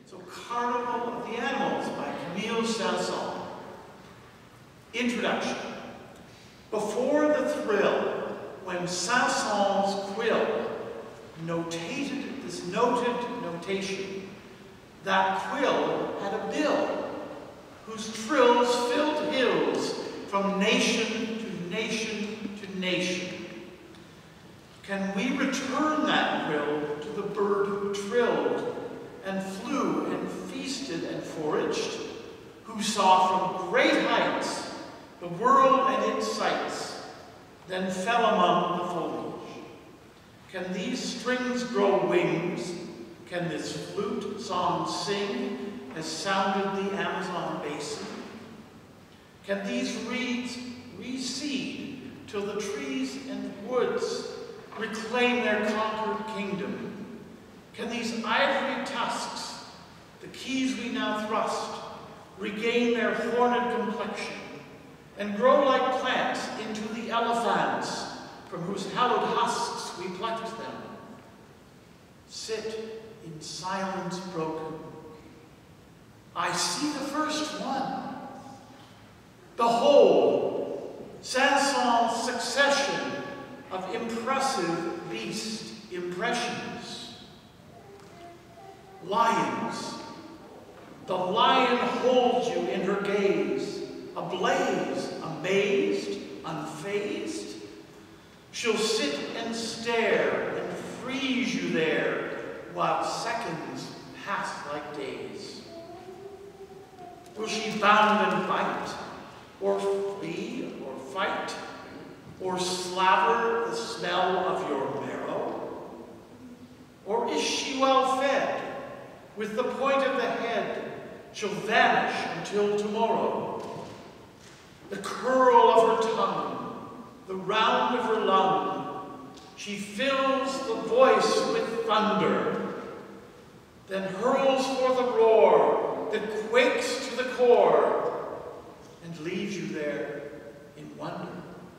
So, Carnival of the Animals by Camille Saint-Saëns. Introduction. Before the thrill, when Saint-Saëns' quill notated this noted notation, that quill had a bill whose trills filled hills from nation to nation to nation. Can we return that quill to the bird who trilled and flew and feasted and foraged, who saw from great heights the world and its sights, then fell among the foliage? Can these strings grow wings? Can this flute song sing as sounded the Amazon basin? Can these reeds reseed till the trees and woods reclaim their conquered kingdom? Can these ivory tusks, the keys we now thrust, regain their horned complexion and grow like plants into the elephants from whose hallowed husks we plucked them? Sit in silence broken. I see the first one. Behold, Saint-Saëns' succession of impressive beast impressions. Lions. The lion holds you in her gaze, ablaze, amazed, unfazed. She'll sit and stare and freeze you there while seconds pass like days. Will she bound and bite, or flee, or fight, or slaver the smell of your marrow? Or is she well fed? With the point of the head, she'll vanish until tomorrow. The curl of her tongue, the round of her lung, she fills the voice with thunder, then hurls forth a roar that quakes to the core and leaves you there in wonder.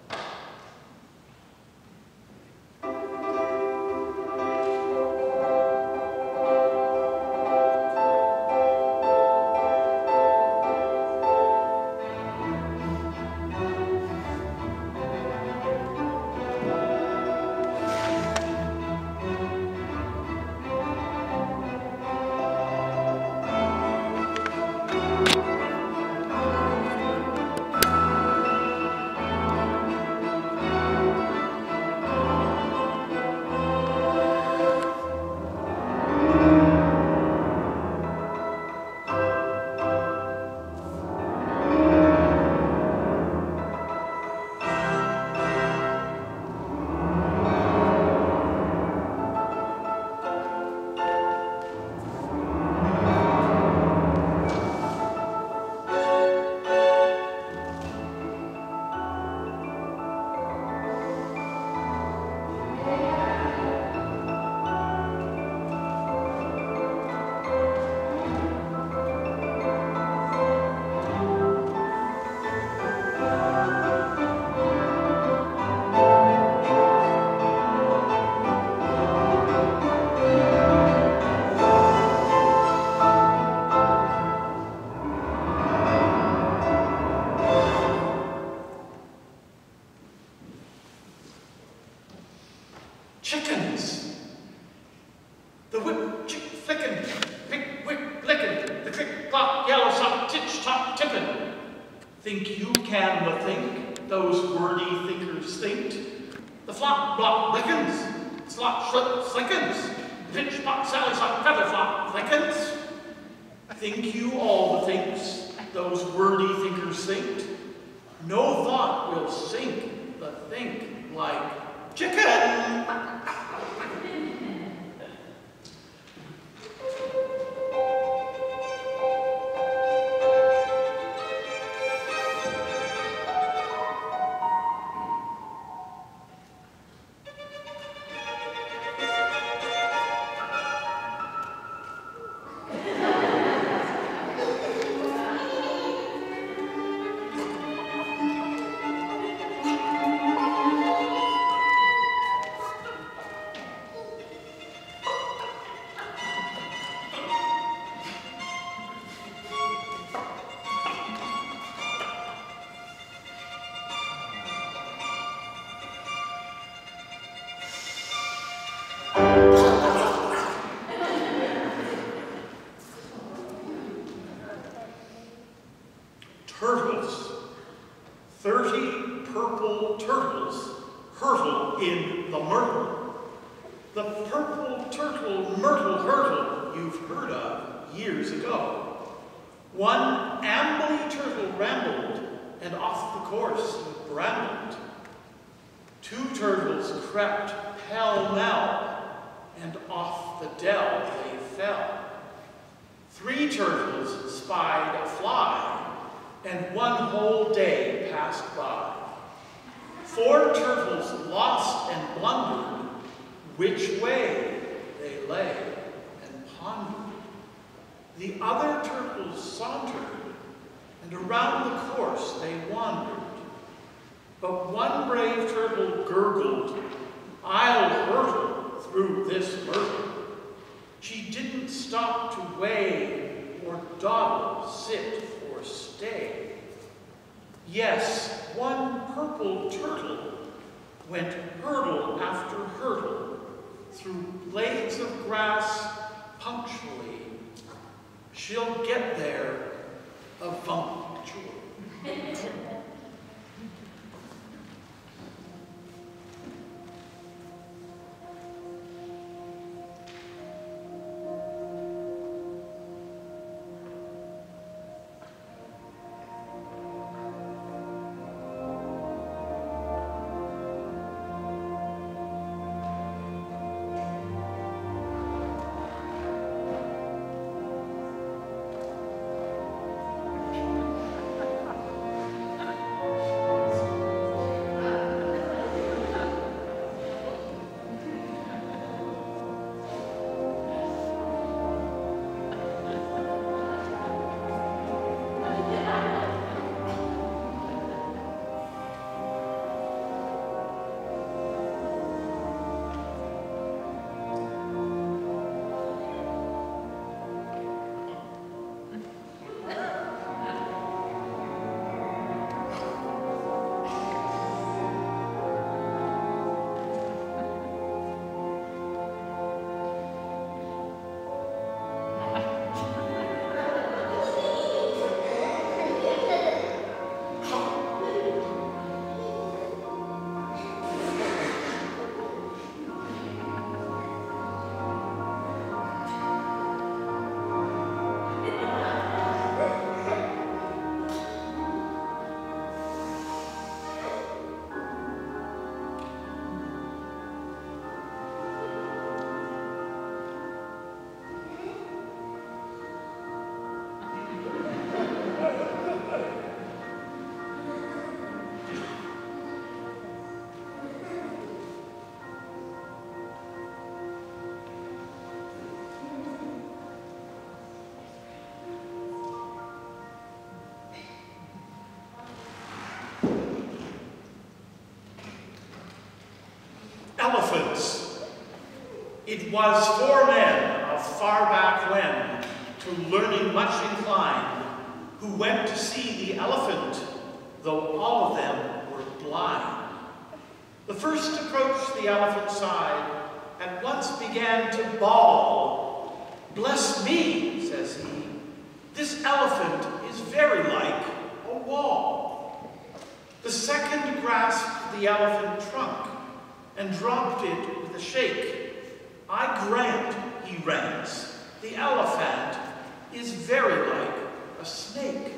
Chickens. The whip, chick, flickin', pick, whip, lickin', the crick, clock, yellow sock, titch, top, tippin'. Think you can but think, those wordy thinkers thinked. The flock, block, lickens, slot, slip, slickens, pitch, pop, sally, sock, feather, flock, flickens. Think you all the thinks, those wordy thinkers thinked. No thought will sink the think like chicken. hurdle in the Myrtle. The purple turtle Myrtle hurdle you've heard of years ago. One ambly turtle rambled, and off the course he brambled. Two turtles crept pell-mell, and off the dell they fell. Three turtles spied a fly, and one whole day passed by. Four turtles lost and blundered, which way they lay and pondered. The other turtles sauntered, and around the course they wandered. But one brave turtle gurgled, "I'll hurtle through this myrtle." She didn't stop to weigh or dawdle, sit or stay. Yes, one purple turtle went hurdle after hurdle through blades of grass punctually. She'll get there avuncular. Elephants. It was for men of far back when, to learning much inclined, who went to see the elephant, though all of them were blind. The first to approach the elephant's side at once began to bawl. "Bless me," says he, "this elephant is very like a wall." The second grasped the elephant trunk and dropped it with a shake. "I grant," he rants, "the elephant is very like a snake."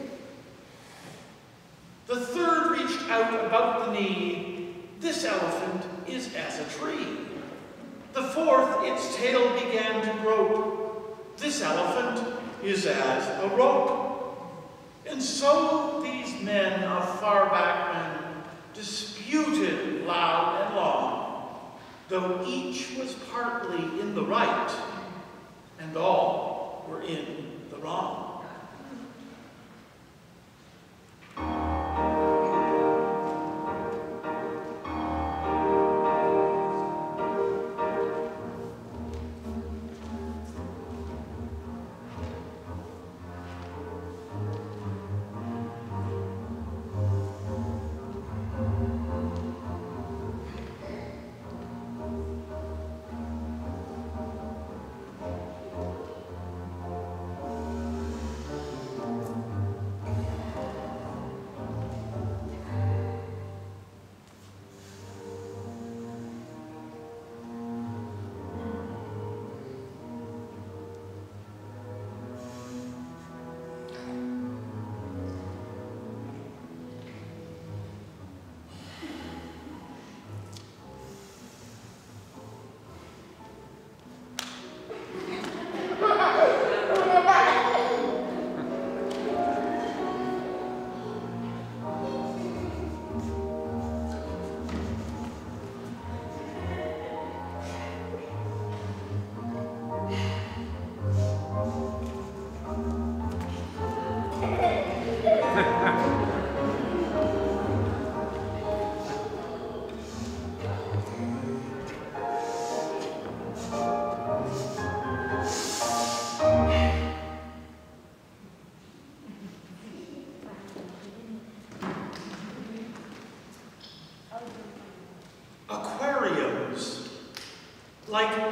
The third reached out about the knee. "This elephant is as a tree." The fourth its tail began to grope. "This elephant is as a rope." And so these men of far back when disputed loud and long, though each was partly in the right, and all were in the wrong.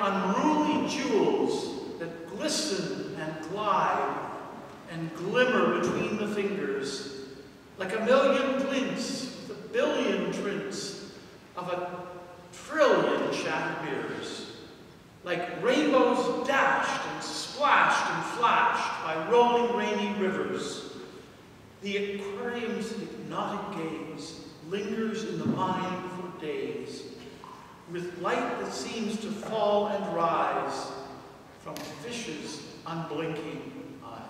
unruly jewels that glisten and glide and glimmer between the fingers, like a million glints with a billion trints of a trillion shattered mirrors, like rainbows dashed and splashed and flashed by rolling rainy rivers. The aquarium's hypnotic gaze lingers in the mind for days, with light that seems to fall and rise from fishes' unblinking eyes.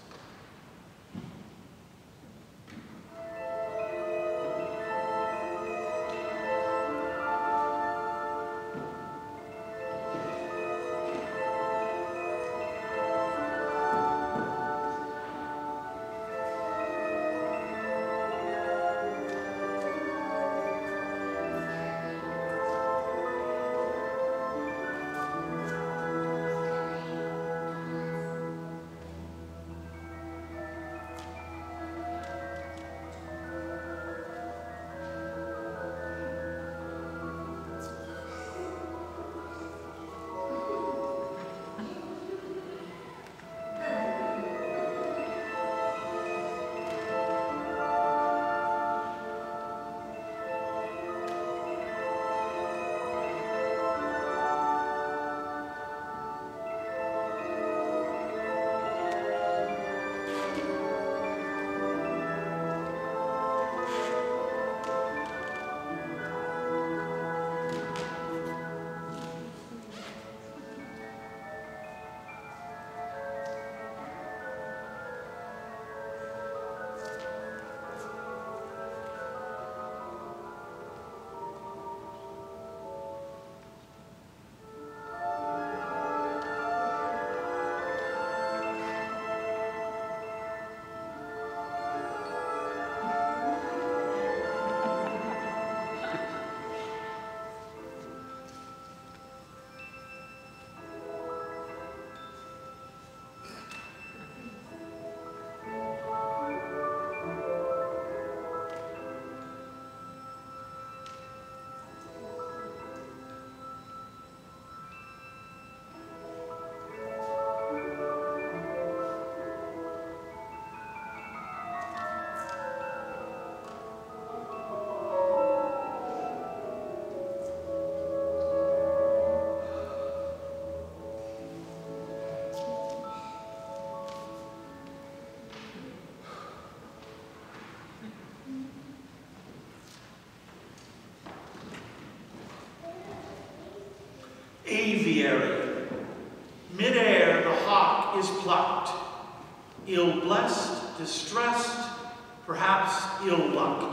Aviary. Mid-air the hawk is plucked, ill-blessed, distressed, perhaps ill-lucked.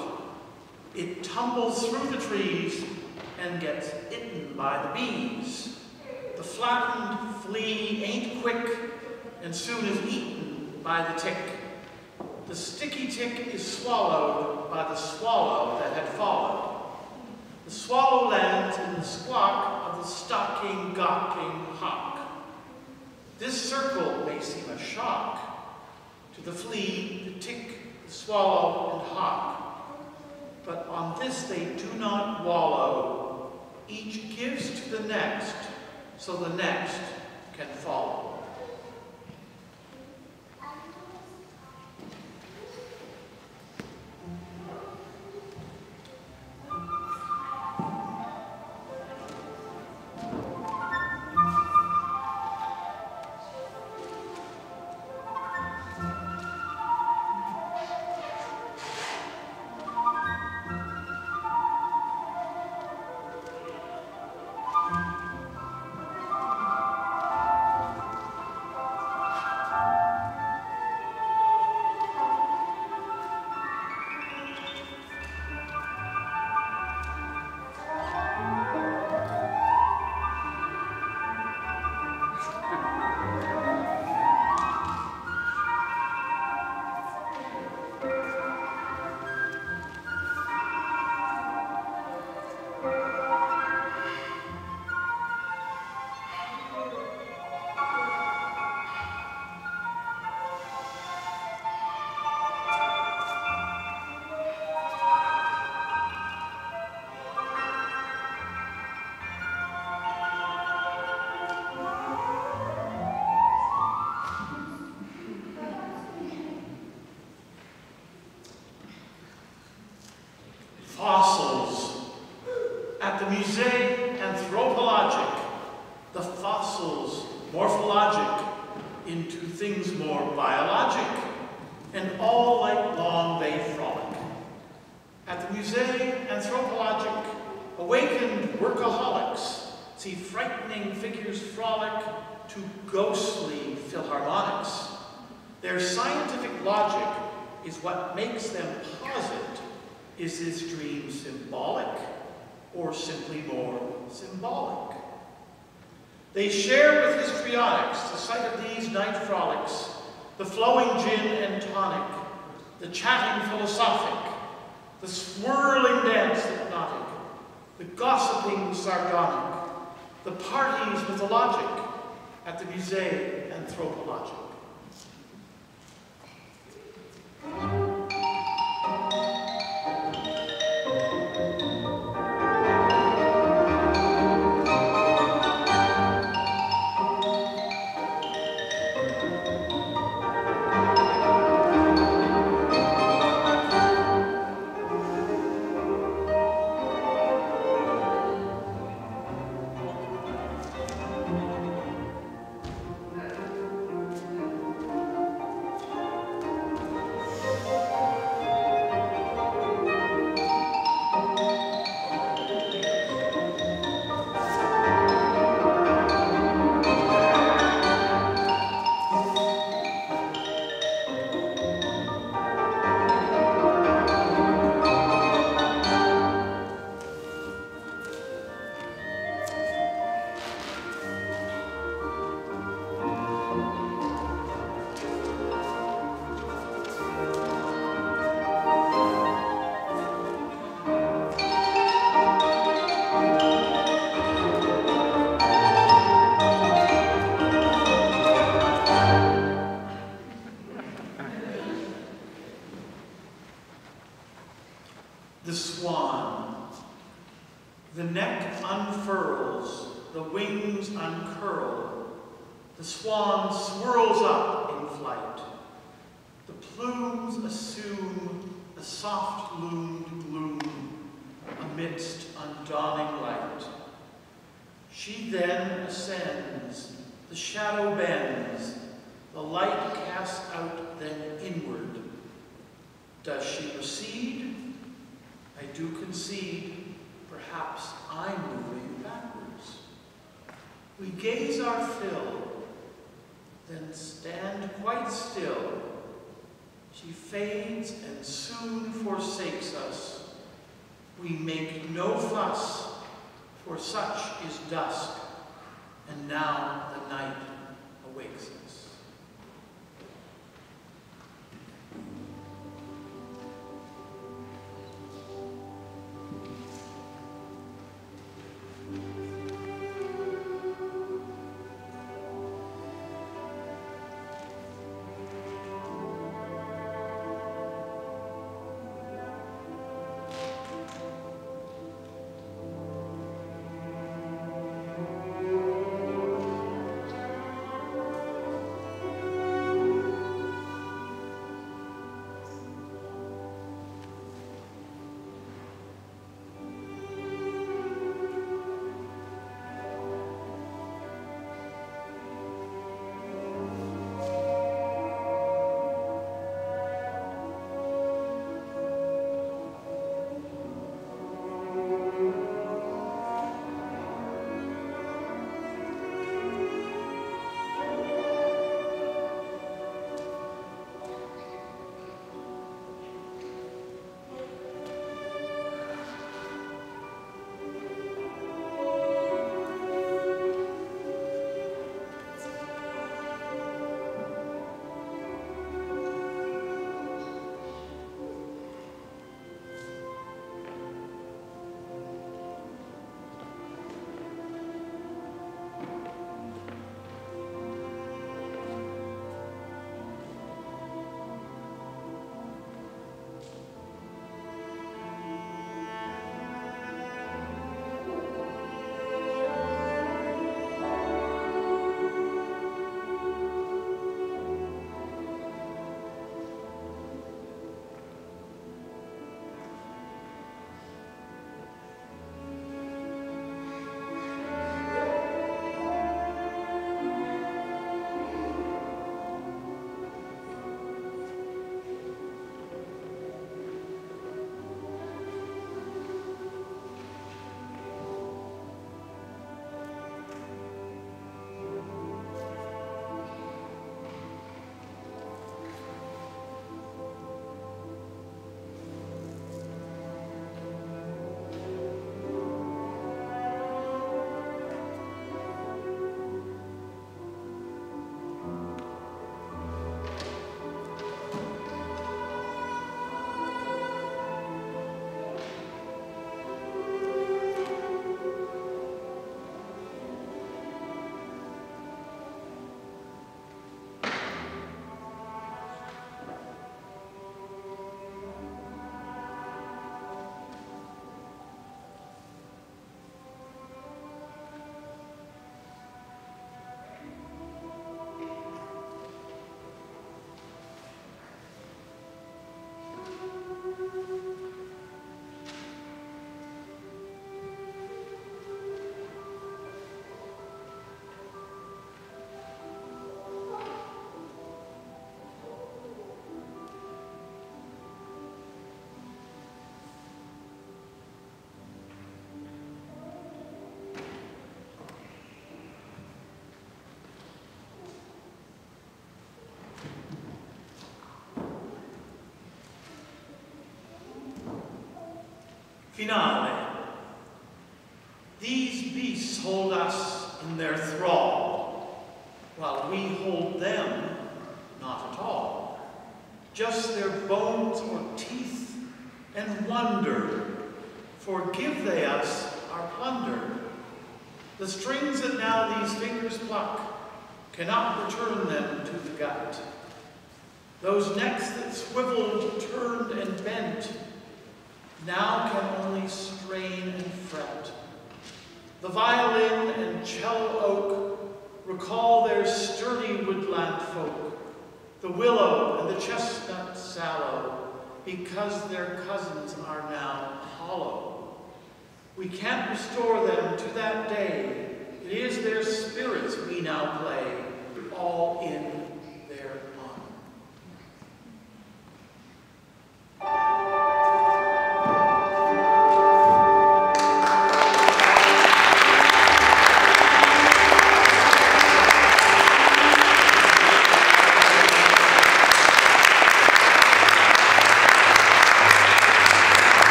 It tumbles through the trees and gets eaten by the bees. The flattened flea ain't quick and soon is eaten by the tick. The sticky tick is swallowed by the swallow that had followed. The swallow lands in the squawk of the stalking, gawking hawk. This circle may seem a shock to the flea, the tick, the swallow, and hawk. But on this they do not wallow. Each gives to the next, so the next can follow. fossils, morphologic, into things more biologic, and all night long they frolic. At the Musée Anthropologique, awakened workaholics see frightening figures frolic to ghostly philharmonics. Their scientific logic is what makes them posit. Is this dream symbolic or simply more symbolic? They share with histrionics the sight of these night frolics, the flowing gin and tonic, the chatting philosophic, the swirling dance hypnotic, the gossiping sardonic, the parties mythologic at the Musée Anthropologique. The swan. The neck unfurls, the wings uncurl. The swan swirls up in flight. The plumes assume a soft-loomed gloom amidst undawning light. She then ascends, the shadow bends, the light casts out then inward. Does she recede? I do concede, perhaps I'm moving backwards. We gaze our fill, then stand quite still. She fades and soon forsakes us. We make no fuss, for such is dusk, and now the night awakes us. Finale. These beasts hold us in their thrall, while we hold them not at all. Just their bones or teeth and wonder, forgive they us our plunder. The strings that now these fingers pluck cannot return them to the gut. Those necks that swiveled, turned, and bent now can only strain and fret. The violin and cello oak recall their sturdy woodland folk, the willow and the chestnut sallow, because their cousins are now hollow. We can't restore them to that day. It is their spirits we now play, all in